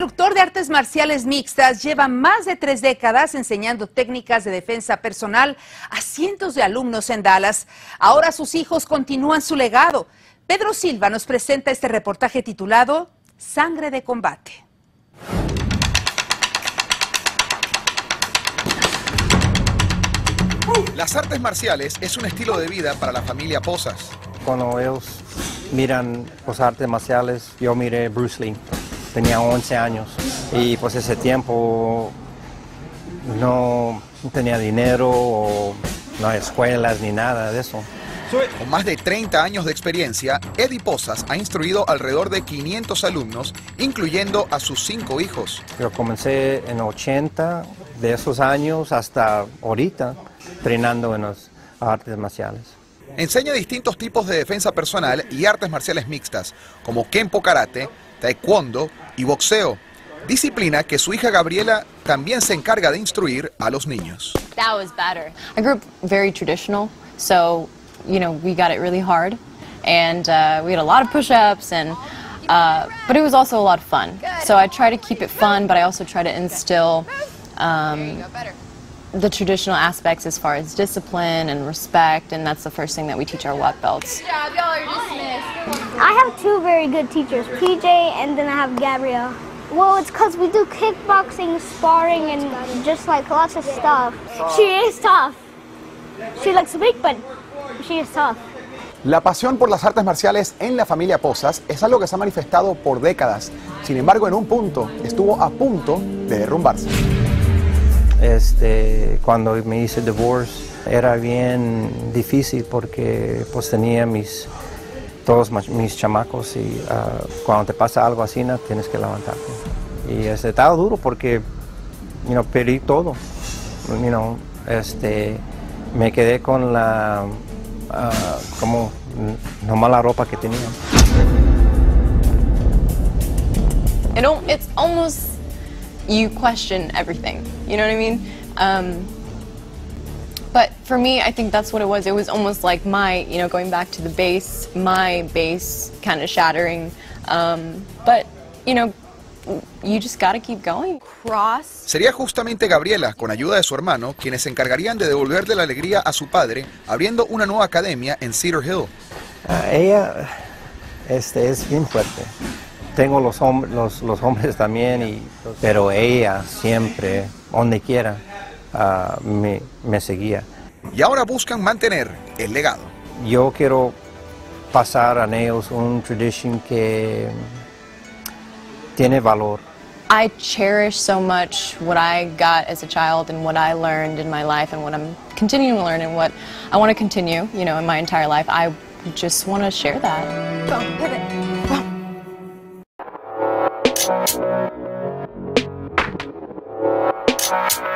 instructor de artes marciales mixtas lleva más de 3 décadas enseñando técnicas de defensa personal a cientos de alumnos en Dallas. Ahora sus hijos continúan su legado. Pedro Silva nos presenta este reportaje titulado Sangre de Combate. Las artes marciales es un estilo de vida para la familia Posas. Cuando ellos miran las artes marciales, yo miré Bruce Lee, tenía 11 años y pues ese tiempo no tenía dinero o no hay escuelas ni nada de eso. Con más de 30 años de experiencia, Eddie Posas ha instruido alrededor de 500 alumnos, incluyendo a sus 5 hijos. Yo comencé en 80, de esos años hasta ahorita, entrenando en las artes marciales. Enseña distintos tipos de defensa personal y artes marciales mixtas, como Kenpo Karate, Taekwondo y boxeo. Disciplina que su hija Gabriela también se encarga de instruir a los niños. That was better. I grew up very traditional, so we got it really hard, and we had a lot of push-ups, and but it was also a lot of fun. So I try to keep it fun, but I also try to instill the traditional aspects as far as discipline and respect, and that's the first thing that we teach our white belts. Good job, y'all are dismissed. I have 2 very good teachers, PJ and then I have Gabrielle. Well, it's because we do kickboxing, sparring, and just like lots of stuff. She is tough. She looks weak, but she is tough. La pasión por las artes marciales en la familia Posas es algo que se ha manifestado por décadas. Sin embargo, en un punto estuvo a punto de derrumbarse. Cuando me hice divorce era bien difícil porque pues tenía todos mis chamacos y cuando te pasa algo así no tienes que levantarte. Y estaba duro porque perdí todo. Me quedé con como nomás la ropa que tenía. It's almost you question everything, you know what I mean? But for me, I think that's what it was. It was almost like my, going back to the base, my base kind of shattering. But, you just gotta keep going. Sería justamente Gabriela, con ayuda de su hermano, quienes se encargarían de devolverle la alegría a su padre, abriendo una nueva academia en Cedar Hill. Ella es bien fuerte. Tengo los hombres también, pero ella siempre, donde quiera, me seguía. Y ahora buscan mantener el legado. Yo quiero pasar a ellos una tradición que tiene valor. I cherish so much what I got as a child and what I learned in my life and what I'm continuing to learn and what I want to continue, in my entire life. I just want to share that. Boom, pivot. Boom.